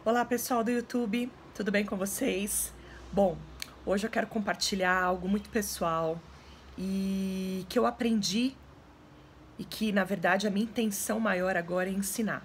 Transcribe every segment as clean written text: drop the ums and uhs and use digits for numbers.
Olá pessoal do YouTube, tudo bem com vocês? Bom, hoje eu quero compartilhar algo muito pessoal e que eu aprendi e que na verdade a minha intenção maior agora é ensinar.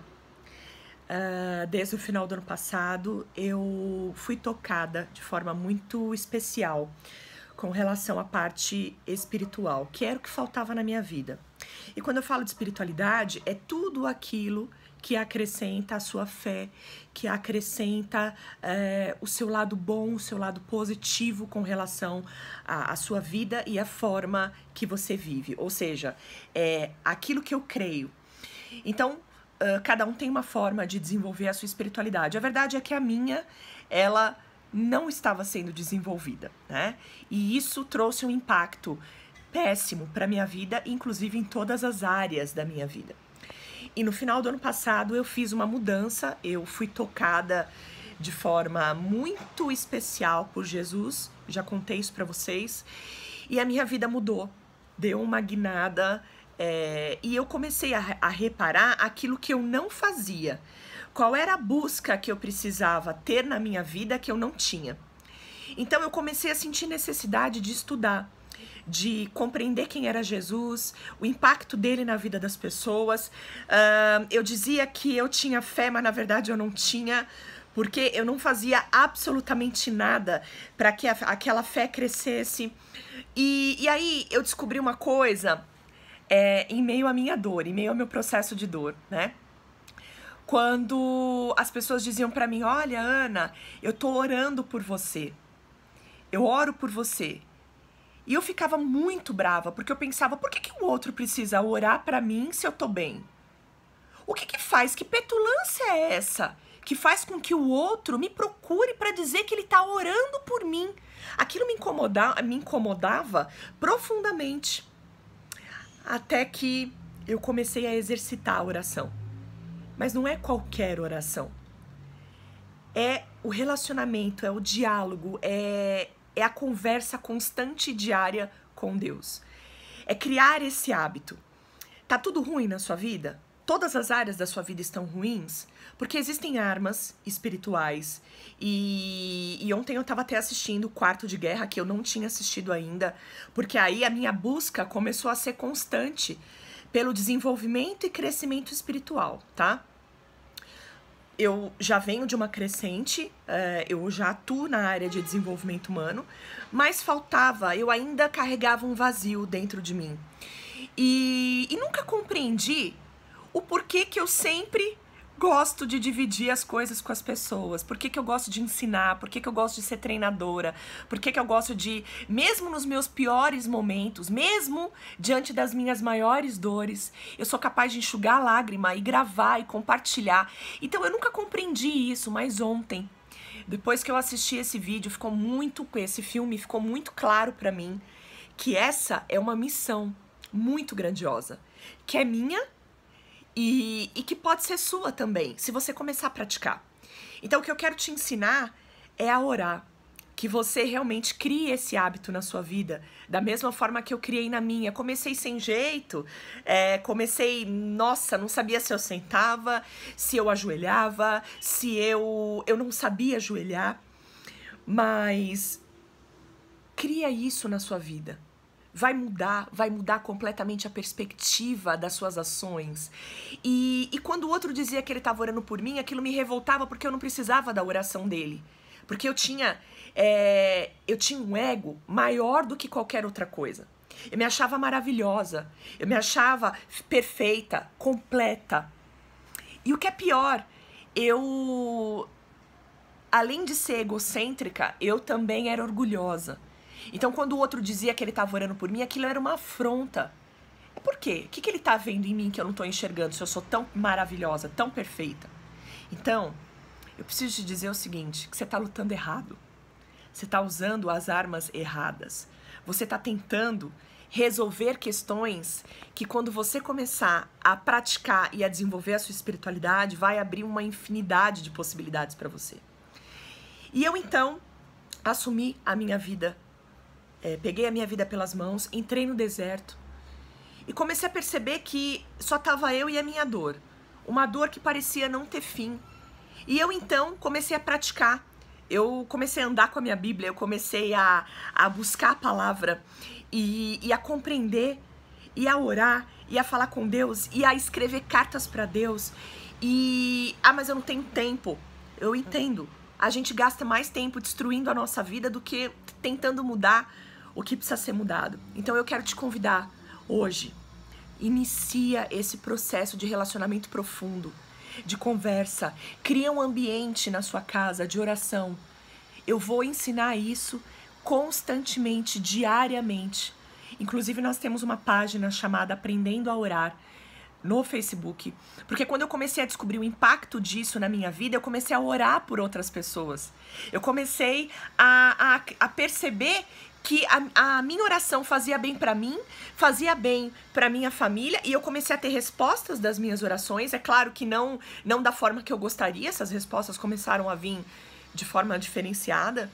Desde o final do ano passado eu fui tocada de forma muito especial com relação à parte espiritual, que era o que faltava na minha vida. E quando eu falo de espiritualidade, é tudo aquilo que acrescenta a sua fé, que acrescenta o seu lado bom, o seu lado positivo com relação à sua vida e à forma que você vive. Ou seja, é aquilo que eu creio. Então, cada um tem uma forma de desenvolver a sua espiritualidade. A verdade é que a minha, ela não estava sendo desenvolvida, né? E isso trouxe um impacto péssimo para minha vida, inclusive em todas as áreas da minha vida. E no final do ano passado eu fiz uma mudança, eu fui tocada de forma muito especial por Jesus, já contei isso para vocês, e a minha vida mudou, deu uma guinada, e eu comecei a reparar aquilo que eu não fazia. Qual era a busca que eu precisava ter na minha vida que eu não tinha? Então eu comecei a sentir necessidade de estudar, de compreender quem era Jesus, o impacto dele na vida das pessoas. Eu dizia que eu tinha fé, mas na verdade eu não tinha, porque eu não fazia absolutamente nada para que aquela fé crescesse. E aí eu descobri uma coisa em meio à minha dor, em meio ao meu processo de dor, né? Quando as pessoas diziam pra mim, olha, Ana, eu tô orando por você. Eu oro por você. E eu ficava muito brava, porque eu pensava, por que o outro precisa orar pra mim se eu tô bem? O que faz? Que petulância é essa? Que faz com que o outro me procure pra dizer que ele tá orando por mim. Aquilo me incomodava profundamente. Até que eu comecei a exercitar a oração. Mas não é qualquer oração. É o relacionamento, é o diálogo, é a conversa constante e diária com Deus. É criar esse hábito. Tá tudo ruim na sua vida? Todas as áreas da sua vida estão ruins? Porque existem armas espirituais. E ontem eu tava até assistindo Quarto de Guerra, que eu não tinha assistido ainda, porque aí a minha busca começou a ser constante pelo desenvolvimento e crescimento espiritual, tá? Eu já venho de uma crescente, eu já atuo na área de desenvolvimento humano, mas faltava, eu ainda carregava um vazio dentro de mim. E nunca compreendi o porquê que eu sempre gosto de dividir as coisas com as pessoas, por que eu gosto de ensinar, por que eu gosto de ser treinadora, por que eu gosto de, mesmo nos meus piores momentos, mesmo diante das minhas maiores dores, eu sou capaz de enxugar a lágrima e gravar e compartilhar. Então eu nunca compreendi isso, mas ontem, depois que eu assisti esse vídeo, esse filme ficou muito claro pra mim que essa é uma missão muito grandiosa, que é minha, e que pode ser sua também, se você começar a praticar. Então o que eu quero te ensinar é a orar, que você realmente crie esse hábito na sua vida, da mesma forma que eu criei na minha. Comecei sem jeito, nossa, não sabia se eu sentava, se eu ajoelhava, se eu não sabia ajoelhar, mas cria isso na sua vida. Vai mudar completamente a perspectiva das suas ações. E quando o outro dizia que ele estava orando por mim, aquilo me revoltava porque eu não precisava da oração dele. Porque eu tinha um ego maior do que qualquer outra coisa. Eu me achava maravilhosa, eu me achava perfeita, completa. E o que é pior, além de ser egocêntrica, eu também era orgulhosa. Então, quando o outro dizia que ele estava orando por mim, aquilo era uma afronta. Por quê? O que ele está vendo em mim que eu não estou enxergando, se eu sou tão maravilhosa, tão perfeita? Então, eu preciso te dizer o seguinte, que você está lutando errado. Você está usando as armas erradas. Você está tentando resolver questões que, quando você começar a praticar e a desenvolver a sua espiritualidade, vai abrir uma infinidade de possibilidades para você. E eu, então, assumi a minha vida. Peguei a minha vida pelas mãos, entrei no deserto e comecei a perceber que só estava eu e a minha dor. Uma dor que parecia não ter fim. E eu então comecei a praticar. Eu comecei a andar com a minha Bíblia, eu comecei a buscar a palavra e a compreender, e a orar, e a falar com Deus, e a escrever cartas para Deus. Mas eu não tenho tempo. Eu entendo. A gente gasta mais tempo destruindo a nossa vida do que tentando mudar o que precisa ser mudado. Então eu quero te convidar hoje. Inicia esse processo de relacionamento profundo, de conversa. Cria um ambiente na sua casa de oração. Eu vou ensinar isso constantemente, diariamente. Inclusive nós temos uma página chamada Aprendendo a Orar no Facebook, porque quando eu comecei a descobrir o impacto disso na minha vida, eu comecei a orar por outras pessoas. Eu comecei a perceber que a minha oração fazia bem pra mim, fazia bem pra minha família, e eu comecei a ter respostas das minhas orações. É claro que não da forma que eu gostaria, essas respostas começaram a vir de forma diferenciada.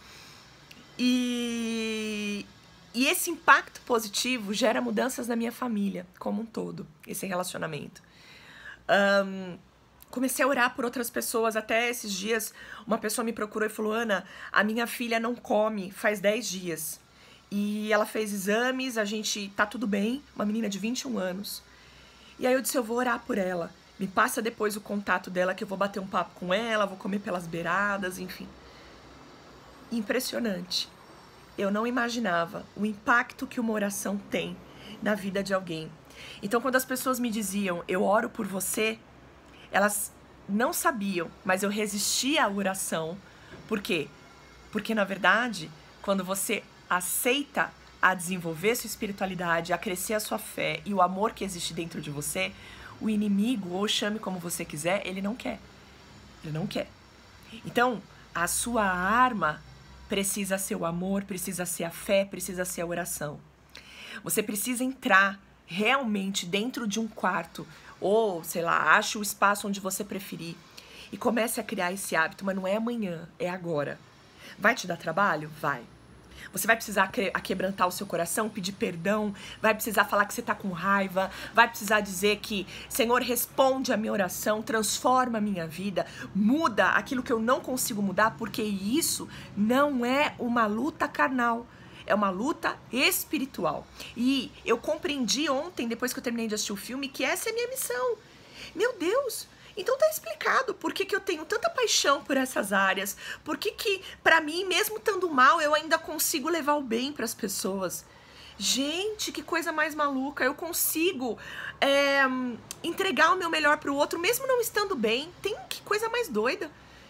E esse impacto positivo gera mudanças na minha família como um todo, esse relacionamento. Comecei a orar por outras pessoas. Até esses dias uma pessoa me procurou e falou: Ana, a minha filha não come faz 10 dias. E ela fez exames, a gente tá tudo bem, uma menina de 21 anos. E aí eu disse: eu vou orar por ela. Me passa depois o contato dela que eu vou bater um papo com ela, vou comer pelas beiradas, enfim. Impressionante. Eu não imaginava o impacto que uma oração tem na vida de alguém. Então, quando as pessoas me diziam, eu oro por você, elas não sabiam, mas eu resistia à oração. Por quê? Porque, na verdade, quando você aceita a desenvolver sua espiritualidade, a crescer a sua fé e o amor que existe dentro de você, o inimigo, ou chame como você quiser, ele não quer. Ele não quer. Então, a sua arma precisa ser o amor, precisa ser a fé, precisa ser a oração. Você precisa entrar realmente dentro de um quarto, ou, sei lá, ache o espaço onde você preferir e comece a criar esse hábito, mas não é amanhã, é agora. Vai te dar trabalho? Vai. Você vai precisar quebrantar o seu coração, pedir perdão, vai precisar falar que você está com raiva, vai precisar dizer que, Senhor, responde a minha oração, transforma a minha vida, muda aquilo que eu não consigo mudar, porque isso não é uma luta carnal, é uma luta espiritual. E eu compreendi ontem, depois que eu terminei de assistir o filme, que essa é a minha missão. Meu Deus! Então tá explicado por que eu tenho tanta paixão por essas áreas, por que pra mim, mesmo estando mal, eu ainda consigo levar o bem pras pessoas. Gente, que coisa mais maluca, eu consigo entregar o meu melhor pro outro, mesmo não estando bem. Que coisa mais doida.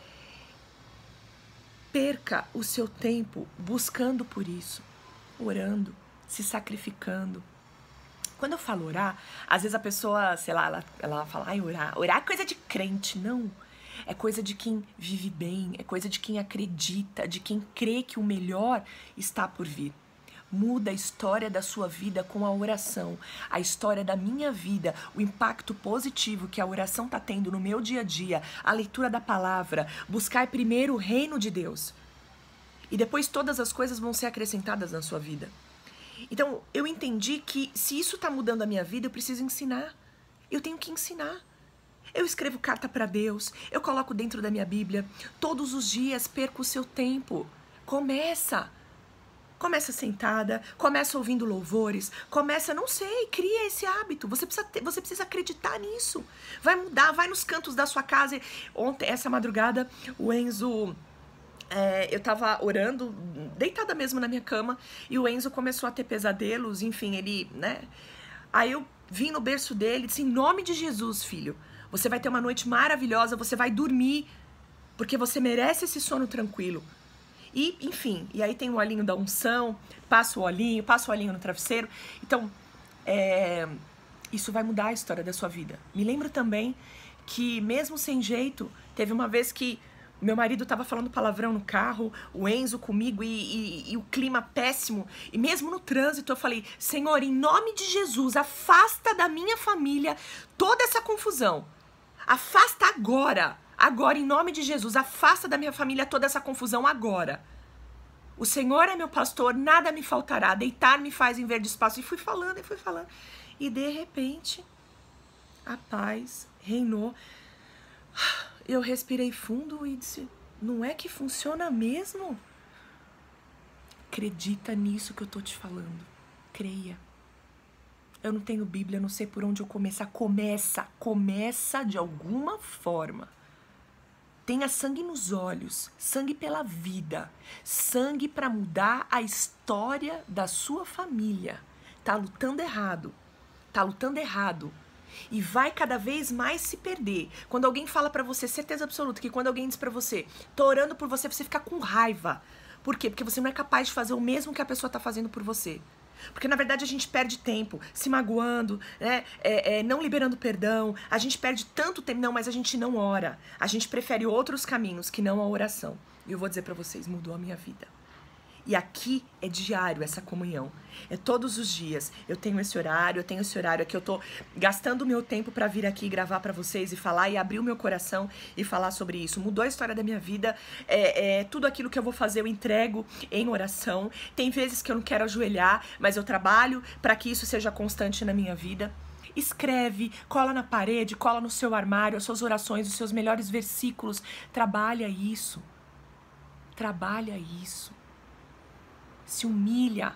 Perca o seu tempo buscando por isso, orando, se sacrificando. Quando eu falo orar, às vezes a pessoa, sei lá, ela fala, ai, orar é coisa de crente. Não, é coisa de quem vive bem, é coisa de quem acredita, de quem crê que o melhor está por vir. Muda a história da sua vida com a oração, a história da minha vida, o impacto positivo que a oração está tendo no meu dia a dia, a leitura da palavra, buscar primeiro o reino de Deus. E depois todas as coisas vão ser acrescentadas na sua vida. Então, eu entendi que se isso está mudando a minha vida, eu preciso ensinar. Eu tenho que ensinar. Eu escrevo carta para Deus, eu coloco dentro da minha Bíblia. Todos os dias perco o seu tempo. Começa sentada, começa ouvindo louvores, não sei, cria esse hábito. Você precisa acreditar nisso. Vai mudar, vai nos cantos da sua casa. Ontem, essa madrugada, o Enzo... eu tava orando, deitada mesmo na minha cama, e o Enzo começou a ter pesadelos, enfim, ele, né? Aí eu vim no berço dele e disse, em nome de Jesus, filho, você vai ter uma noite maravilhosa, você vai dormir, porque você merece esse sono tranquilo. E, enfim, e aí tem o olhinho da unção, passa o olhinho no travesseiro. Então, isso vai mudar a história da sua vida. Me lembro também que, mesmo sem jeito, teve uma vez que meu marido estava falando palavrão no carro, o Enzo comigo e o clima péssimo. E mesmo no trânsito eu falei, Senhor, em nome de Jesus, afasta da minha família toda essa confusão. Afasta agora. Agora, em nome de Jesus, afasta da minha família toda essa confusão agora. O Senhor é meu pastor, nada me faltará. Deitar me faz em verde espaço. E fui falando. E de repente, a paz reinou. Eu respirei fundo e disse, não é que funciona mesmo? Acredita nisso que eu tô te falando. Creia. Eu não tenho Bíblia, eu não sei por onde eu começar. Começa de alguma forma. Tenha sangue nos olhos, sangue pela vida, sangue para mudar a história da sua família. Tá lutando errado, tá lutando errado. E vai cada vez mais se perder. Quando alguém fala pra você, certeza absoluta que quando alguém diz pra você, tô orando por você, você fica com raiva. Por quê? Porque você não é capaz de fazer o mesmo que a pessoa tá fazendo por você. Porque na verdade a gente perde tempo se magoando, né? Não liberando perdão. A gente perde tanto tempo, não, mas a gente não ora. A gente prefere outros caminhos que não a oração. E eu vou dizer pra vocês, mudou a minha vida. E aqui é diário essa comunhão. É todos os dias. Eu tenho esse horário aqui. Eu tô gastando o meu tempo pra vir aqui gravar pra vocês e falar e abrir o meu coração e falar sobre isso. Mudou a história da minha vida. Tudo aquilo que eu vou fazer eu entrego em oração. Tem vezes que eu não quero ajoelhar, mas eu trabalho pra que isso seja constante na minha vida. Escreve, cola na parede, cola no seu armário, as suas orações, os seus melhores versículos. Trabalha isso. Trabalha isso. Se humilha,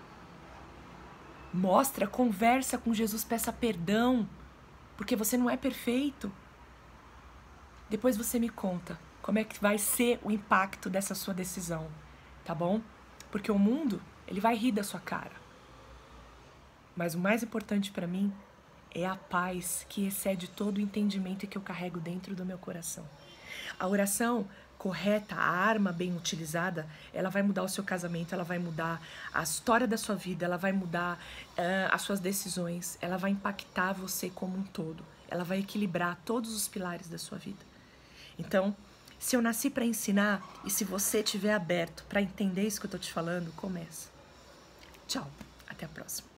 mostra, conversa com Jesus, peça perdão, porque você não é perfeito. Depois você me conta como é que vai ser o impacto dessa sua decisão, tá bom? Porque o mundo, ele vai rir da sua cara. Mas o mais importante pra mim é a paz que excede todo o entendimento que eu carrego dentro do meu coração. A oração correta, a arma bem utilizada, ela vai mudar o seu casamento, ela vai mudar a história da sua vida, ela vai mudar as suas decisões, ela vai impactar você como um todo, ela vai equilibrar todos os pilares da sua vida. Então, se eu nasci para ensinar e se você estiver aberto para entender isso que eu tô te falando, começa. Tchau, até a próxima.